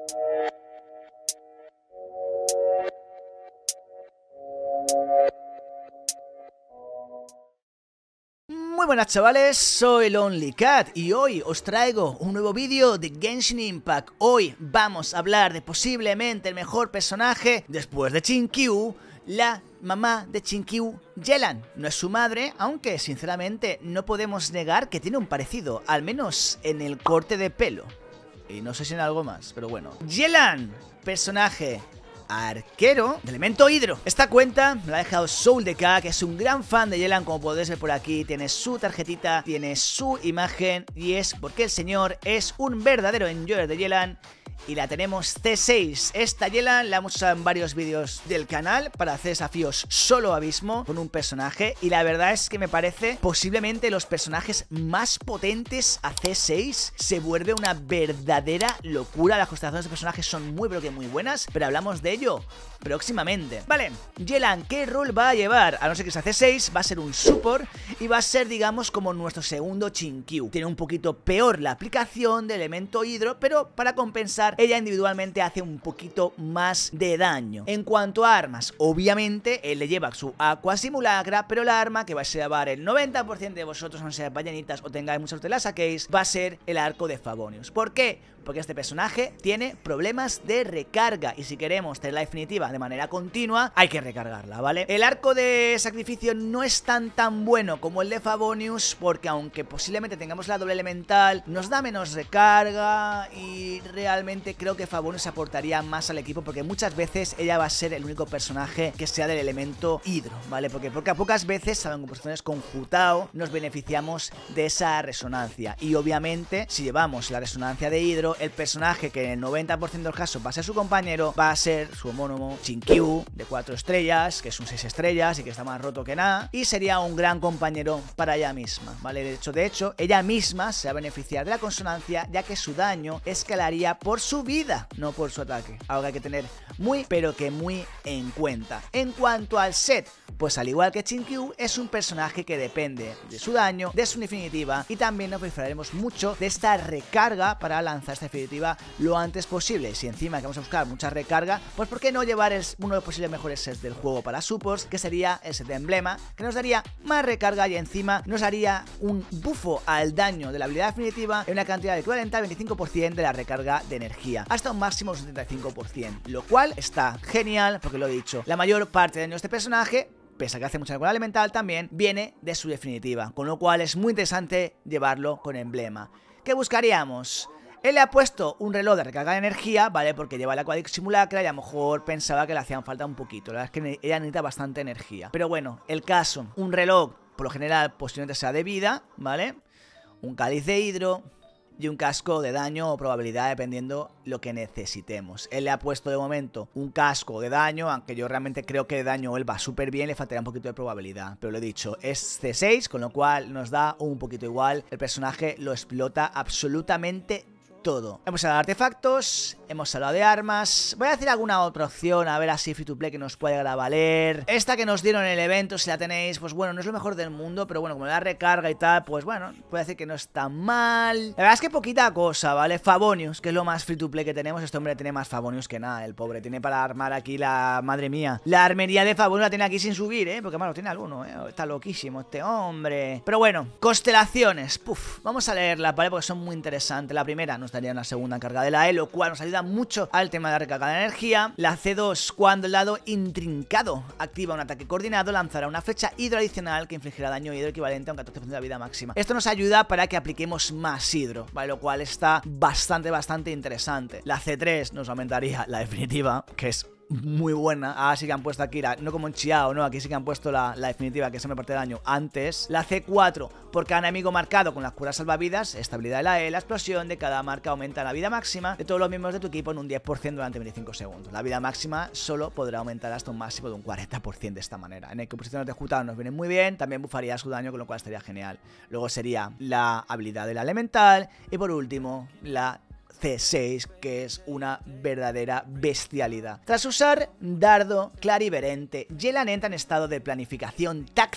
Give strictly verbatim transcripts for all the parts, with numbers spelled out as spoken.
Muy buenas chavales, soy LonelyCat y hoy os traigo un nuevo vídeo de Genshin Impact. Hoy vamos a hablar de posiblemente el mejor personaje después de Chinkyu, la mamá de Chinkyu, Yelan. No es su madre, aunque sinceramente no podemos negar que tiene un parecido, al menos en el corte de pelo. Y no sé si en algo más, pero bueno. Yelan, personaje arquero de elemento hidro. Esta cuenta me la ha dejado SoulDK, que es un gran fan de Yelan, como podéis ver por aquí. Tiene su tarjetita, tiene su imagen, y es porque el señor es un verdadero enjoyer de Yelan. Y la tenemos C seis. Esta Yelan la hemos usado en varios vídeos del canal para hacer desafíos solo abismo con un personaje. Y la verdad es que me parece posiblemente los personajes más potentes a C seis. Se vuelve una verdadera locura. Las constelaciones de personajes son muy pero que muy buenas, pero hablamos de ello próximamente. Vale, Yelan, ¿qué rol va a llevar? A no ser que sea C seis, va a ser un support y va a ser, digamos, como nuestro segundo Chinkyu. Tiene un poquito peor la aplicación de elemento hidro, pero para compensar, ella individualmente hace un poquito más de daño. En cuanto a armas, obviamente él le lleva su Aqua Simulacra, pero la arma que va a llevar el noventa por ciento de vosotros, no seáis ballenitas o tengáis muchos de la saquéis, va a ser el arco de Favonius. ¿Por qué? Porque este personaje tiene problemas de recarga y si queremos tener la definitiva de manera continua, hay que recargarla, ¿vale? El arco de sacrificio no es tan tan bueno como el de Favonius, porque aunque posiblemente tengamos la doble elemental, nos da menos recarga y realmente creo que Favonius aportaría más al equipo, porque muchas veces ella va a ser el único personaje que sea del elemento hidro, ¿vale? Porque, porque a pocas veces, saben, en composiciones con Jutao, nos beneficiamos de esa resonancia. Y obviamente, si llevamos la resonancia de hidro, el personaje que en el noventa por ciento de los casos va a ser su compañero, va a ser su homónimo Chinkyu, de cuatro estrellas, que es un seis estrellas y que está más roto que nada, y sería un gran compañero para ella misma, ¿vale? De hecho, de hecho, ella misma se va a beneficiar de la consonancia, ya que su daño escalaría por su vida, no por su ataque. Algo que hay que tener muy, pero que muy en cuenta. En cuanto al set, pues al igual que Chinkyu, es un personaje que depende de su daño, de su definitiva, y también nos beneficiaremos mucho de esta recarga para lanzar esta definitiva lo antes posible. Si encima que vamos a buscar mucha recarga, pues ¿por qué no llevar el, uno de los posibles mejores sets del juego para supports, que sería el set de emblema, que nos daría más recarga y encima nos haría un bufo al daño de la habilidad definitiva en una cantidad equivalente al veinticinco por ciento de la recarga de energía, hasta un máximo del setenta y cinco por ciento, lo cual está genial porque lo he dicho, la mayor parte de daño de este personaje, pese a que hace mucha recarga elemental, también viene de su definitiva, con lo cual es muy interesante llevarlo con emblema. ¿Qué buscaríamos? Él le ha puesto un reloj de recarga de energía, ¿vale? Porque lleva la Aqua Simulacra y a lo mejor pensaba que le hacían falta un poquito. La verdad es que ella necesita bastante energía. Pero bueno, el caso, un reloj, por lo general, posiblemente sea de vida, ¿vale? Un cáliz de hidro y un casco de daño o probabilidad, dependiendo lo que necesitemos. Él le ha puesto de momento un casco de daño, aunque yo realmente creo que de daño él va súper bien, le faltaría un poquito de probabilidad. Pero lo he dicho, es C seis, con lo cual nos da un poquito igual. El personaje lo explota absolutamente todo. Hemos hablado de artefactos, hemos hablado de armas. Voy a decir alguna otra opción, a ver así free to play que nos puede llegar a valer. Esta que nos dieron en el evento, si la tenéis, pues bueno, no es lo mejor del mundo, pero bueno, como le da recarga y tal, pues bueno, puede decir que no está mal. La verdad es que poquita cosa, ¿vale? Favonius, que es lo más free to play que tenemos. Este hombre tiene más Favonius que nada, el pobre. Tiene para armar aquí la... Madre mía. La armería de Favonius la tiene aquí sin subir, ¿eh? Porque malo, tiene alguno, ¿eh? Está loquísimo este hombre. Pero bueno, constelaciones. Puf, vamos a leerlas, ¿vale? Porque son muy interesantes. La primera nos daría una segunda carga de la E, lo cual nos ayuda mucho al tema de la recarga de energía. La C dos, cuando el lado intrincado activa un ataque coordinado, lanzará una flecha hidro adicional que infligirá daño hidro equivalente a un catorce por ciento de la vida máxima. Esto nos ayuda para que apliquemos más hidro, ¿vale? Lo cual está bastante, bastante interesante. La C tres nos aumentaría la definitiva, que es muy buena. Ahora sí que han puesto aquí, la, no como en Chiao, no, aquí sí que han puesto la, la definitiva, que se me parte de daño antes. La C cuatro, por cada enemigo marcado con las curas salvavidas, estabilidad de la E, la explosión de cada marca aumenta la vida máxima de todos los miembros de tu equipo en un diez por ciento durante veinticinco segundos. La vida máxima solo podrá aumentar hasta un máximo de un cuarenta por ciento de esta manera. En composiciones de Jutao nos viene muy bien, también bufaría su daño, con lo cual estaría genial. Luego sería la habilidad de la elemental y por último la C seis, que es una verdadera bestialidad. Tras usar Dardo Clariverente, Yelan entra en estado de planificación táctica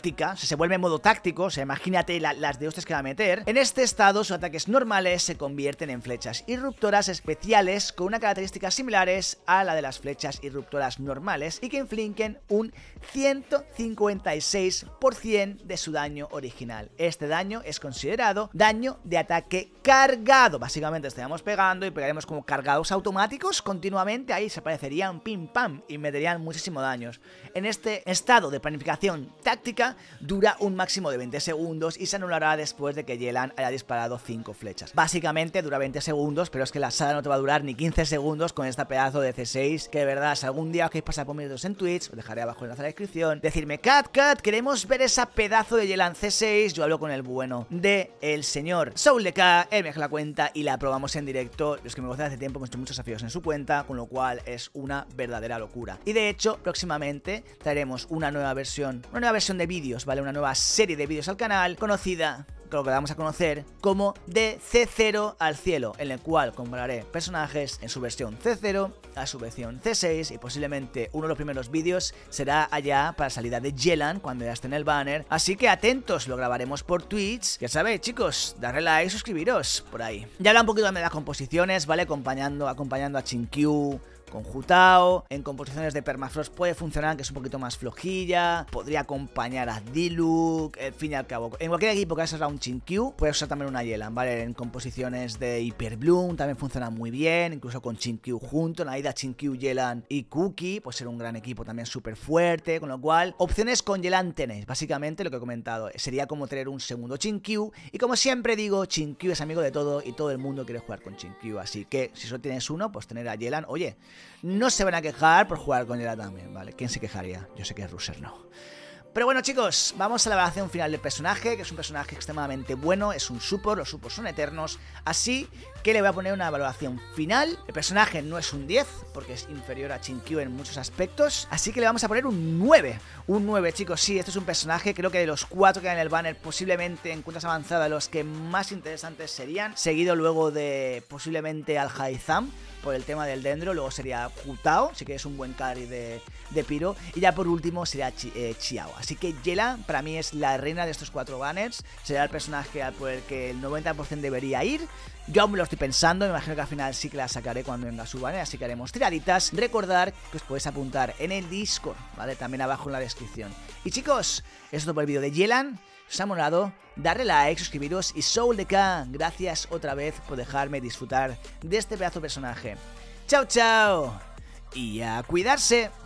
táctica, o sea, se vuelve en modo táctico, o sea, imagínate la, las de hostias que va a meter. En este estado, sus ataques normales se convierten en flechas irruptoras especiales con unas características similares a la de las flechas irruptoras normales y que infligen un ciento cincuenta y seis por ciento de su daño original. Este daño es considerado daño de ataque cargado. Básicamente estaríamos pegando y pegaremos como cargados automáticos continuamente, ahí se aparecerían pim pam y meterían muchísimo daños. En este estado de planificación táctica dura un máximo de veinte segundos y se anulará después de que Yelan haya disparado cinco flechas. Básicamente dura veinte segundos, pero es que la saga no te va a durar ni quince segundos con esta pedazo de C seis, que de verdad, si algún día os queréis pasar por mis videos en Twitch, os dejaré abajo en la descripción, decirme, Cat, Cat, queremos ver esa pedazo de Yelan C seis, yo hablo con el bueno de el señor Soul D K, él me deja la cuenta y la probamos en directo. Los que me conocen hace tiempo hemos hecho muchos desafíos en su cuenta, con lo cual es una verdadera locura. Y de hecho, próximamente traeremos una nueva versión, una nueva versión de vídeos, ¿vale? Una nueva serie de vídeos al canal, conocida, que lo que vamos a conocer como de C cero al cielo, en el cual compararé personajes en su versión C cero a su versión C seis y posiblemente uno de los primeros vídeos será allá para salida de Yelan cuando ya esté en el banner, así que atentos, lo grabaremos por Twitch, ya sabéis chicos, darle like, suscribiros por ahí. Ya habla un poquito de las composiciones, ¿vale? Acompañando, acompañando a Chinkyu con Hu-Tao, en composiciones de Permafrost puede funcionar, que es un poquito más flojilla, podría acompañar a Diluc, en fin y al cabo, en cualquier equipo que hagas un Chinkyu, puedes usar también una Yelan, ¿vale? En composiciones de Hyper Bloom también funciona muy bien, incluso con Chinkyu junto, en la ida Chinkyu, Yelan y Cookie, puede ser un gran equipo también súper fuerte, con lo cual, opciones con Yelan tenéis, básicamente lo que he comentado, sería como tener un segundo Chinkyu, y como siempre digo, Chinkyu es amigo de todo y todo el mundo quiere jugar con Chinkyu, así que si solo tienes uno, pues tener a Yelan, oye, no se van a quejar por jugar con Yelan también, ¿vale? ¿Quién se quejaría? Yo sé que Ruser no. Pero bueno chicos, vamos a la evaluación final del personaje, que es un personaje extremadamente bueno, es un support, los supports son eternos, así que le voy a poner una evaluación final. El personaje no es un diez, porque es inferior a Chinkyu en muchos aspectos, así que le vamos a poner un nueve. Un nueve chicos, sí, este es un personaje, creo que de los cuatro que hay en el banner, posiblemente en cuentas avanzadas los que más interesantes serían, seguido luego de posiblemente al Haizam, por el tema del Dendro, luego sería Hu-Tao, sí que es un buen carry de, de Pyro, y ya por último sería Chi, eh, Xiao. Así que Yelan para mí es la reina de estos cuatro banners, será el personaje al por el que el noventa por ciento debería ir. Yo aún me lo estoy pensando, me imagino que al final sí que la sacaré cuando venga su banner, así que haremos tiraditas. Recordar que os podéis apuntar en el Discord, ¿vale? También abajo en la descripción. Y chicos, eso es todo por el vídeo de Yelan. Si os ha molado, darle like, suscribiros y Soul D K, gracias otra vez por dejarme disfrutar de este pedazo de personaje. ¡Chao, chao! Y a cuidarse.